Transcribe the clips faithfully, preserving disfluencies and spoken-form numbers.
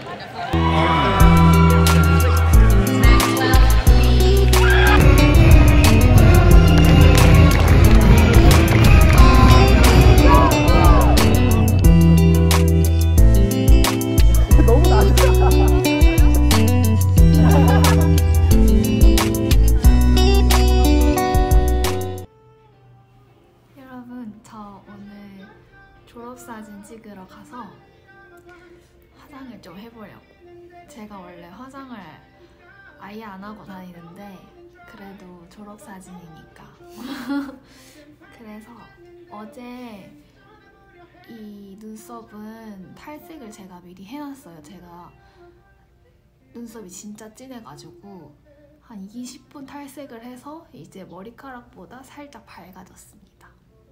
졸업사진 찍으러 가서 화장을 좀 해보려고. 제가 원래 화장을 아예 안 하고 다니는데 그래도 졸업사진이니까 그래서 어제 이 눈썹은 탈색을 제가 미리 해놨어요. 제가 눈썹이 진짜 진해가지고 한 이십 분 탈색을 해서 이제 머리카락보다 살짝 밝아졌습니다.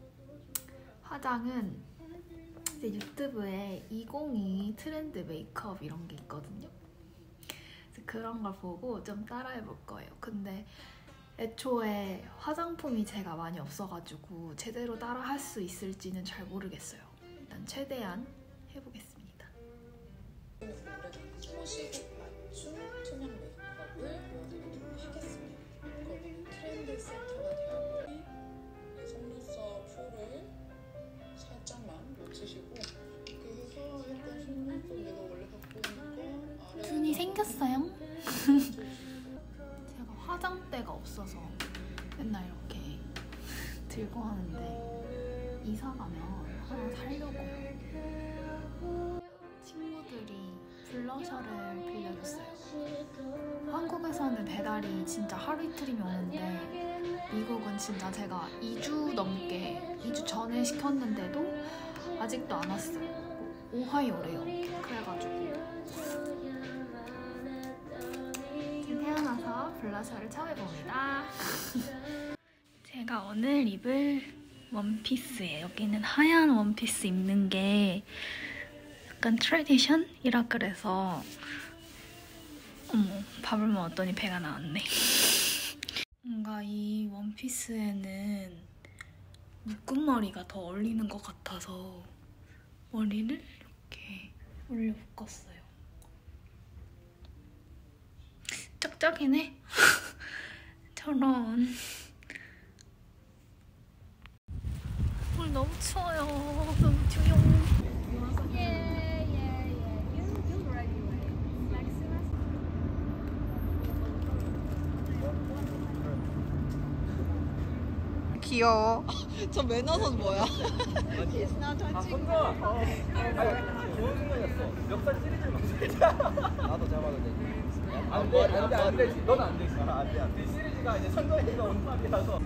화장은 이제 유튜브에 이천이십이 트렌드 메이크업 이런 게 있거든요. 그래서 그런 걸 보고 좀 따라해 볼 거예요. 근데 애초에 화장품이 제가 많이 없어가지고 제대로 따라 할 수 있을지는 잘 모르겠어요. 일단 최대한 해보겠습니다. 초시급 맞춤 투명 메이크업을 보여드리도록 하겠습니다. 이거는 트렌드 세트가 되었고 속눈썹 표를 살짝만 묻히시고 이렇게 해서 일단 속눈썹 내가 원래 갖고 있는 거 아래 눈이 생겼어요? 제가 화장대가 없어서 맨날 이렇게 들고 하는데 이사 가면 하나 사려고요. 친구들이 블러셔를 빌려줬어요. 한국에서는 배달이 진짜 하루 이틀이면 오는데 미국은 진짜 제가 이 주 넘게 이 주 전에 시켰는데도 아직도 안 왔어요. 오하이오래요. 그래가지고 지금 태어나서 블러셔를 처음 해봅니다. 제가 오늘 입을 원피스예요. 여기는 하얀 원피스 입는 게 약간 트레디션이라 그래서 어머, 밥을 먹었더니 배가 나왔네. 뭔가 이 원피스에는 묶음머리가 더 어울리는 것 같아서 머리를 이렇게 올려 묶었어요. 쩍쩍이네? 저런. 오늘 너무 추워요. 너무 조용. 귀여워. 저 매너선 뭐야? 아, 성경아. 어. 좋은 순간이었어. 멱살 찌르지 마. 나도 잡아도 돼. 안 돼, 안 돼, 안 되지. 넌 안 되지. 아, 안 돼, 안 돼. 이 시리즈가 이제 성경이가 온 말이라서.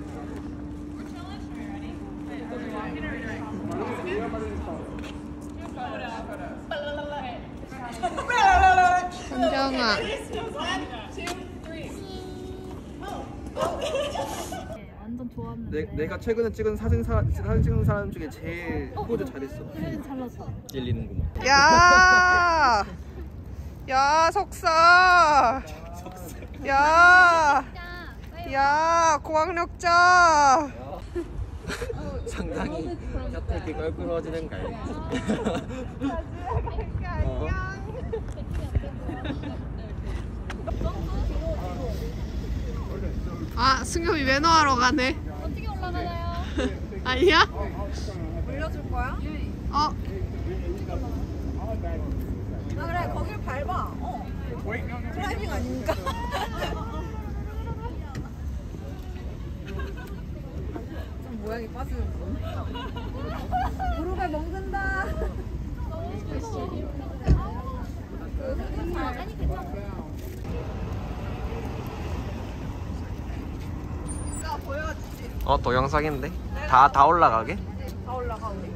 성경아. 완전 좋았는데. 내, 내가 최근에 찍은 사진 사, 사진 찍는 사람 중에 제일 포즈 잘했어. 사진 잘 났어. 찔리는구만. 야! 야, 석사! 야! 야, 고학력자! 상당히 곁에 껄끄러지는 거 알지? 어. 아, 승엽이 매너하러 가네. 어떻게 올라가나요? 아니야? 올려줄 거야? 어? 아 그래 거길 밟아. 어. 드라이빙 아닙니까? 좀 모양이 빠지는 거. 무릎에 먹는다. 어, 동영상인데? 다, 다 올라가게? 다 올라가 우리.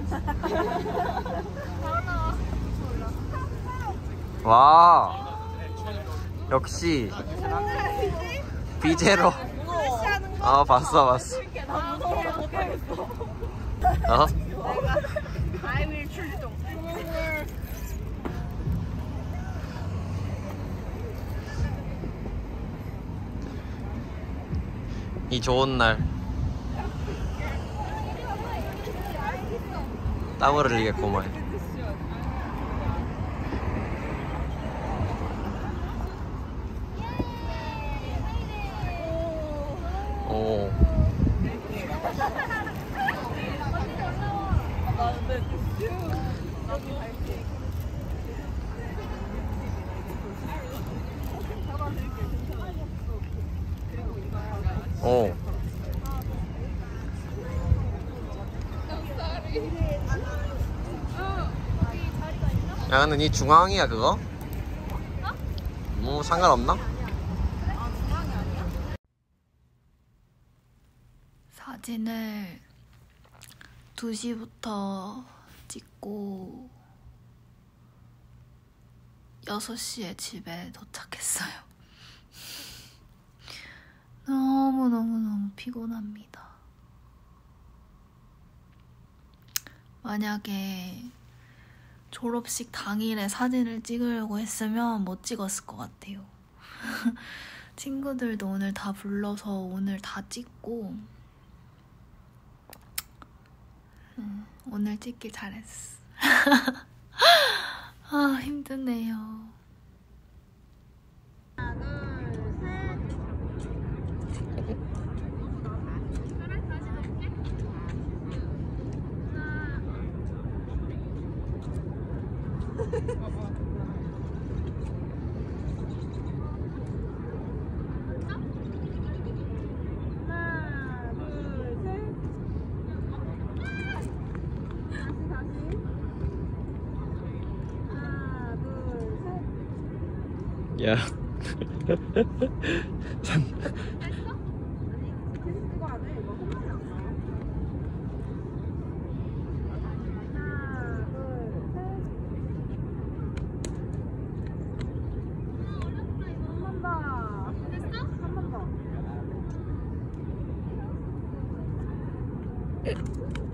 와, 역시 비제로. 어, 봤어 봤어. 어? 아이윌 출동. 이 좋은 날 땀을 흘리겠구만. 어. 야 근데 니 중앙이야 그거? 뭐 상관없나? 사진을 두 시부터 찍고 여섯 시에 집에 도착했어요. 너무너무너무 피곤합니다. 만약에 졸업식 당일에 사진을 찍으려고 했으면 못 찍었을 것 같아요. 친구들도 오늘 다 불러서 오늘 다 찍고 음, 오늘 찍길 잘했어. 아 힘드네요. 야. 한 번 더.